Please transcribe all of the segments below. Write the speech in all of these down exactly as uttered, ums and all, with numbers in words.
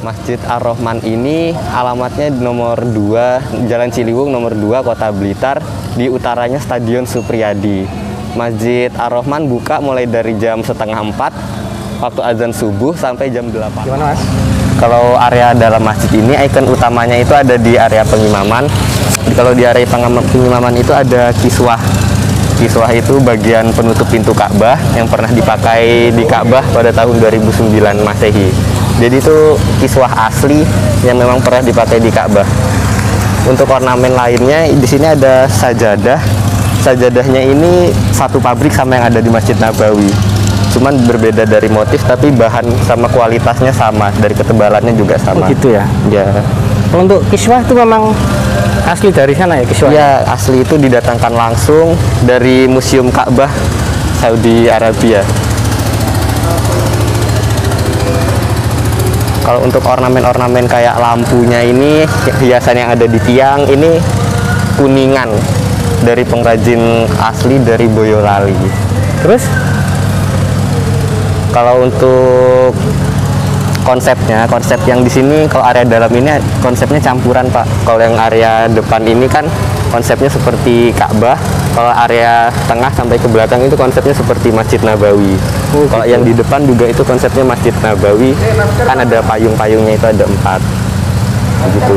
Masjid Ar-Rahman ini alamatnya nomor dua, Jalan Ciliwung nomor dua, Kota Blitar, di utaranya Stadion Supriyadi. Masjid Ar-Rahman buka mulai dari jam setengah empat, waktu azan subuh, sampai jam delapan. Gimana, Mas? Kalau area dalam masjid ini, ikon utamanya itu ada di area pengimaman. Kalau di area pengimaman itu ada kiswah. Kiswah itu bagian penutup pintu Ka'bah yang pernah dipakai di Ka'bah pada tahun dua ribu sembilan Masehi. Jadi itu kiswah asli yang memang pernah dipakai di Ka'bah. Untuk ornamen lainnya di sini ada sajadah. Sajadahnya ini satu pabrik sama yang ada di Masjid Nabawi. Cuman berbeda dari motif, tapi bahan sama kualitasnya sama, dari ketebalannya juga sama. Oh gitu ya? Ya. Kalau untuk kiswah itu memang asli dari sana ya kiswah? Ya, asli itu didatangkan langsung dari Museum Ka'bah Saudi Arabia. Kalau untuk ornamen-ornamen kayak lampunya ini, hiasan yang ada di tiang ini kuningan dari pengrajin asli dari Boyolali. Terus? Kalau untuk konsepnya, konsep yang di sini kalau area dalam ini konsepnya campuran, Pak. Kalau yang area depan ini kan konsepnya seperti Ka'bah. Kalau area tengah sampai ke belakang itu konsepnya seperti Masjid Nabawi. Oh, kalau gitu. Yang di depan juga itu konsepnya Masjid Nabawi. Kan ada payung-payungnya itu ada empat. Begitu.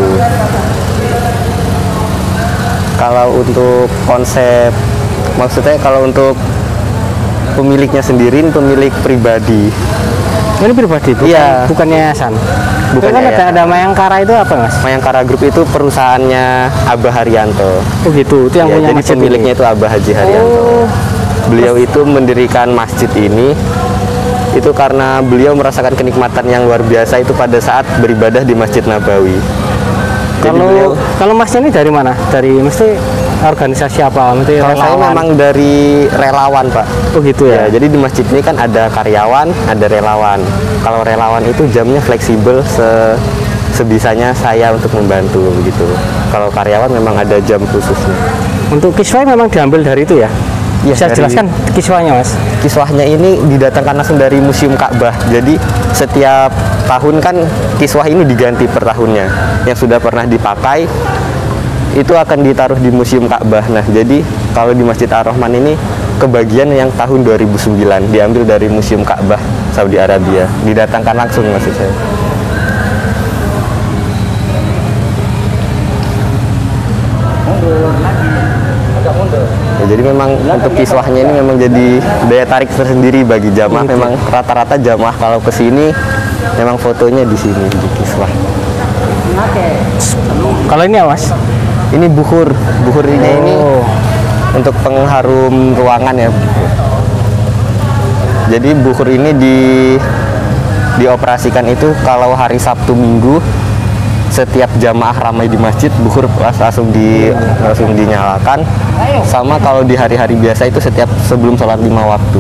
Kalau untuk konsep, maksudnya kalau untuk pemiliknya sendiri, pemilik pribadi. Ini pribadi, bukan, iya. bukan yayasan. Bukan kan yayasan. ada, ada Mayangkara itu apa, Mas? Mayangkara Group itu perusahaannya Abah Haryanto. Oh gitu, itu yang ya, punya jadi masjid pemiliknya ini. Itu Abah Haji Haryanto. Oh. Beliau itu mendirikan masjid ini itu karena beliau merasakan kenikmatan yang luar biasa itu pada saat beribadah di Masjid Nabawi. Kalau beliau, kalau Mas ini dari mana? Dari mesti organisasi apa? Mesti kalau saya memang dari relawan, Pak. Oh gitu ya. ya. Jadi di masjid ini kan ada karyawan, ada relawan. Kalau relawan itu jamnya fleksibel se sebisanya saya untuk membantu begitu. Kalau karyawan memang ada jam khususnya. Untuk kiswah memang diambil dari itu ya? Ya, bisa dari, jelaskan kiswahnya, Mas? Kiswahnya ini didatangkan langsung dari Museum Ka'bah. Jadi setiap tahun kan kiswah ini diganti per tahunnya. Yang sudah pernah dipakai itu akan ditaruh di Museum Ka'bah. Nah, jadi kalau di Masjid Ar-Rahman ini kebagian yang tahun dua ribu sembilan diambil dari Museum Ka'bah Saudi Arabia. Didatangkan langsung maksud saya. Ya, jadi memang untuk kiswahnya ini memang jadi daya tarik tersendiri bagi jamaah. Memang rata-rata jamaah kalau ke sini memang fotonya di sini di kiswah. Kalau ini ya, Mas? Ini buhur, buhur ini oh. ini untuk pengharum ruangan ya. Jadi buhur ini di dioperasikan itu kalau hari Sabtu Minggu. Setiap jamaah ramai di masjid, buhur langsung di langsung dinyalakan. Sama kalau di hari-hari biasa itu setiap sebelum sholat lima waktu.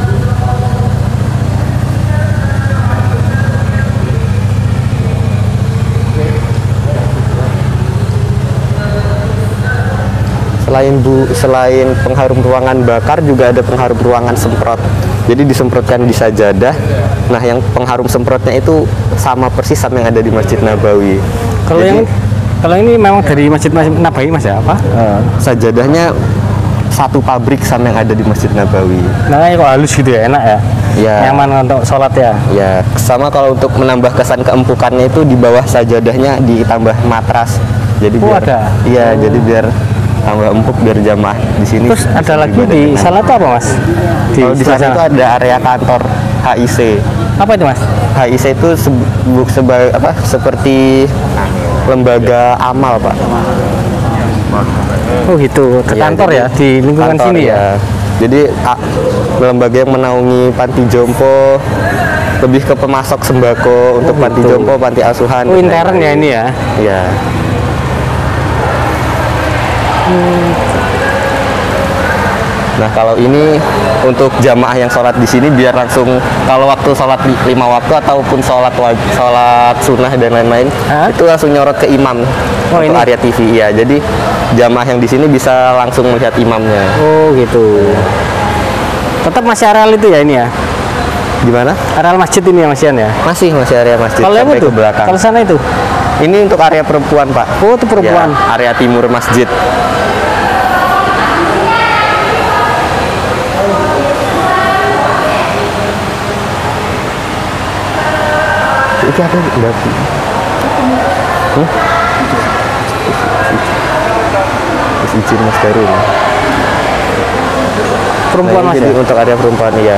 Selain bu, selain pengharum ruangan bakar juga ada pengharum ruangan semprot. Jadi disemprotkan di sajadah. Nah, yang pengharum semprotnya itu sama persis sama yang ada di Masjid Nabawi. Kalau Jadi, yang kalau ini memang dari Masjid Nabawi, Mas ya? Apa? Uh, sajadahnya satu pabrik sama yang ada di Masjid Nabawi. Nah, kok halus gitu ya, enak ya? Ya. Nyaman untuk sholat ya? Ya, sama kalau untuk menambah kesan keempukannya itu di bawah sajadahnya ditambah matras. Jadi oh, biar, ada? Iya, oh. jadi biar tambah empuk biar jamaah di sini. Terus ada lagi di sana tuh apa, Mas? Di Kalau di sana itu ada area kantor H I C. Apa itu, Mas? H I C itu sebuk seba, apa seperti lembaga amal, Pak. Oh gitu, ke kantor ya, ya di lingkungan kantor, sini ya. ya. Jadi a, lembaga yang menaungi panti jompo, lebih ke pemasok sembako oh, untuk gitu. Panti jompo, panti asuhan. Oh, intern ya ini ya? Iya. Hmm. Nah, kalau ini untuk jamaah yang sholat di sini biar langsung kalau waktu sholat lima waktu ataupun sholat sholat sunnah dan lain-lain itu langsung nyorot ke imam oh, untuk ini? Area T V ya. Jadi jamaah yang di sini bisa langsung melihat imamnya. Oh gitu. Tetap masih areal itu ya ini ya? Gimana? Areal masjid ini ya Mas Ian ya? Masih masih area masjid Kalau yang sampai itu? ke belakang. Kalau sana itu? Ini untuk area perempuan, Pak. Oh, itu perempuan. Ya, area timur masjid. Itu apa? Berarti. Hmm? Terus izin Mas Darul. Perempuan Nah, Mas jadi ya? untuk area perempuan ya.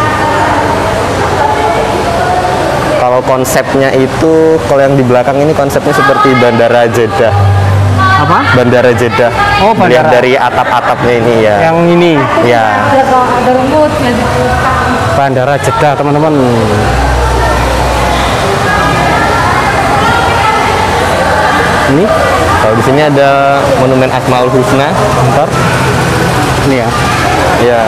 Kalau konsepnya itu, kalau yang di belakang ini konsepnya seperti Bandara Jeddah. Apa? Bandara Jeddah. Oh, Lihat bandara. dari atap-atapnya ini ya. Yang ini Ya. Ada rumput ya. Bandara Jeddah teman-teman. Ini Kalau di sini ada monumen Asmaul Husna. bentar. Ini ya. Ya.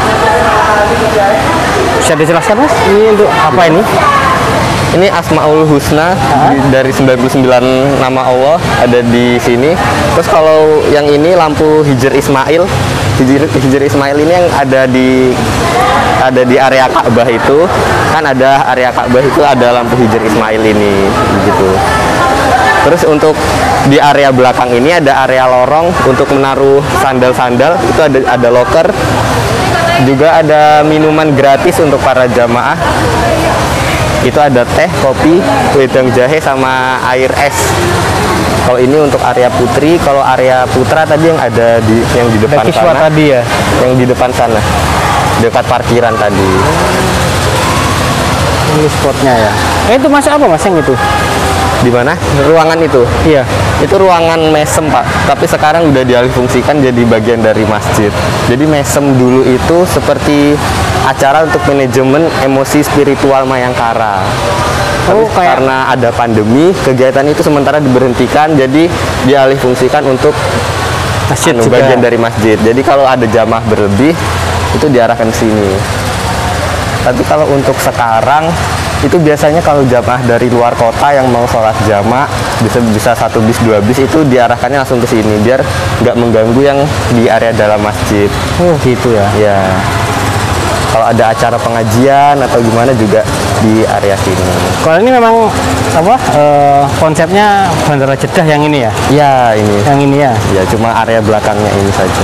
Bisa dijelaskan Mas? Ini untuk apa ini? Ini Asmaul Husna di- dari sembilan puluh sembilan nama Allah ada di sini. Terus kalau yang ini lampu Hijr Ismail. Hijr, Hijr Ismail ini yang ada di ada di area Ka'bah itu. Kan ada area Ka'bah itu ada lampu Hijr Ismail ini gitu. Terus untuk di area belakang ini ada area lorong untuk menaruh sandal-sandal, itu ada ada loker. Juga ada minuman gratis untuk para jamaah. Itu ada teh, kopi, wedang jahe sama air es. Kalau ini untuk area putri, kalau area putra tadi yang ada di yang di depan Ada kiswah sana. tadi ya. Yang di depan sana. Dekat parkiran tadi. Ini spotnya ya. Eh, itu Mas apa Mas yang itu? Di mana? Ruangan itu. Iya. Itu ruangan mesem, Pak. Tapi sekarang udah dialihfungsikan jadi bagian dari masjid. Jadi mesem dulu itu seperti acara untuk manajemen emosi spiritual Mayangkara. Tapi Oh, kayak- karena ada pandemi, kegiatan itu sementara diberhentikan, jadi dialihfungsikan untuk Masjid anu, juga. bagian dari masjid. Jadi kalau ada jamaah berlebih, itu diarahkan ke sini. Tapi kalau untuk sekarang itu biasanya kalau jamaah dari luar kota yang mau sholat jamaah bisa bisa satu bis dua bis itu diarahkannya langsung ke sini biar nggak mengganggu yang di area dalam masjid. Oh, gitu ya. Ya, kalau ada acara pengajian atau gimana juga di area sini. Kalau ini memang apa? eh, konsepnya Bandara Jeddah yang ini ya. Ya ini, Yang ini ya. ya cuma area belakangnya ini saja.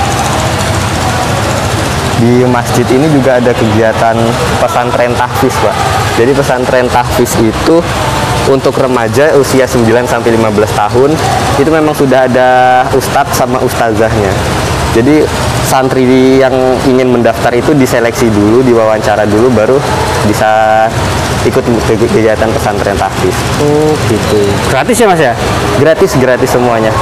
Di masjid ini juga ada kegiatan pesantren tahfiz, Pak. Jadi pesantren tahfiz itu untuk remaja usia sembilan sampai lima belas tahun itu memang sudah ada ustadz sama ustazahnya. Jadi santri yang ingin mendaftar itu diseleksi dulu, diwawancara dulu baru bisa ikut ke- kegiatan pesantren tahfiz. Oh, gitu. Gratis ya Mas ya? Gratis gratis semuanya.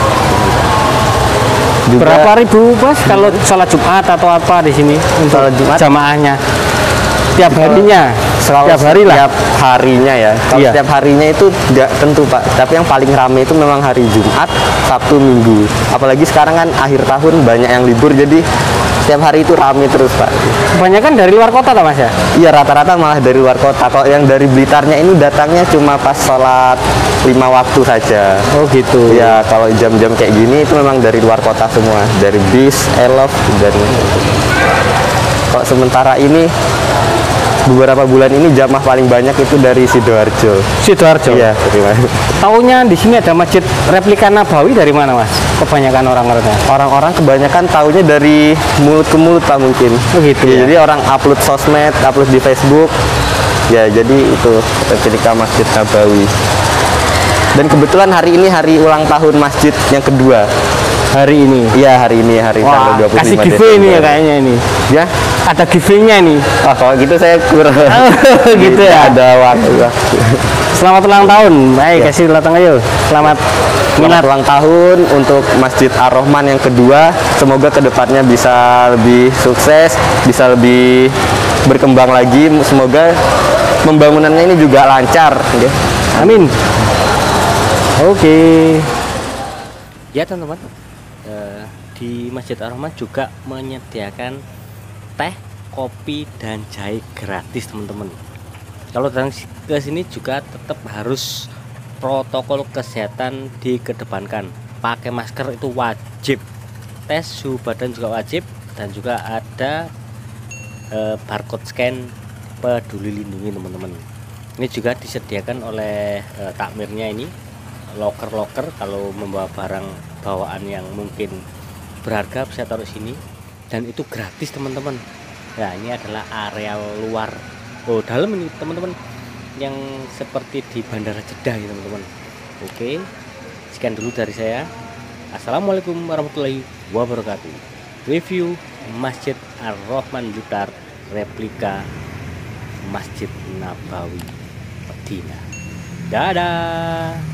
Juga- Berapa ribu Mas kalau sholat Jumat atau apa di sini untuk Sholat Jumat? jamaahnya? Tiap harinya? Kalau Tiap hari lah. Setiap harinya ya. Kalau Iya. setiap harinya itu nggak tentu, Pak. Tapi yang paling ramai itu memang hari Jumat, Sabtu, Minggu. Apalagi sekarang kan akhir tahun banyak yang libur, jadi setiap hari itu ramai terus, Pak. Kebanyakan dari luar kota tak Mas ya? Iya, rata-rata malah dari luar kota. Kalau yang dari Blitarnya ini datangnya cuma pas sholat lima waktu saja. Oh, gitu. Ya, kalau jam-jam kayak gini itu memang dari luar kota semua. Dari bis, Elof, dan kalau sementara ini beberapa bulan ini jamaah paling banyak itu dari Sidoarjo. Sidoarjo. Iya, terima kasih. Taunya di sini ada masjid replika Nabawi dari mana Mas? Kebanyakan orang-orangnya. Orang-orang kebanyakan taunya dari mulut ke mulut, Pak, mungkin. Oh, gitu Ya, ya. Jadi orang upload sosmed, upload di Facebook. Ya, jadi itu replika Masjid Nabawi. Dan kebetulan hari ini hari ulang tahun masjid yang kedua. Hari ini. Iya, hari ini hari Wah, tanggal dua puluh kasih lima giveaway ini ya Desember. kayaknya ini. Ya. Ada giveaway-nya nih. Wah, kalau gitu saya kurang. Gitu ya. Ada waktu. Selamat ulang tahun. Baik, Ya. kasih datang ayo. Selamat Selamat minat. ulang tahun untuk Masjid Ar-Rahman yang kedua. Semoga kedepannya bisa lebih sukses, bisa lebih berkembang lagi. Semoga pembangunannya ini juga lancar. Ya. Amin. Oke. Ya teman-teman, eh, di Masjid Ar-Rahman juga menyediakan teh, kopi, dan jahe gratis teman-teman. Kalau datang ke sini juga tetap harus protokol kesehatan dikedepankan. Pakai masker itu wajib. Tes suhu badan juga wajib, dan juga ada eh, barcode scan Peduli Lindungi teman-teman. Ini juga disediakan oleh eh, takmirnya ini loker-loker, kalau membawa barang bawaan yang mungkin berharga bisa taruh sini, dan itu gratis teman-teman. Nah ini adalah area luar, oh dalam ini teman-teman, yang seperti di Bandara Jeddah ya teman-teman. Oke, sekian dulu dari saya. Assalamualaikum warahmatullahi wabarakatuh. Review Masjid Ar-Rahman Blitar replika Masjid Nabawi Madinah. Dadah.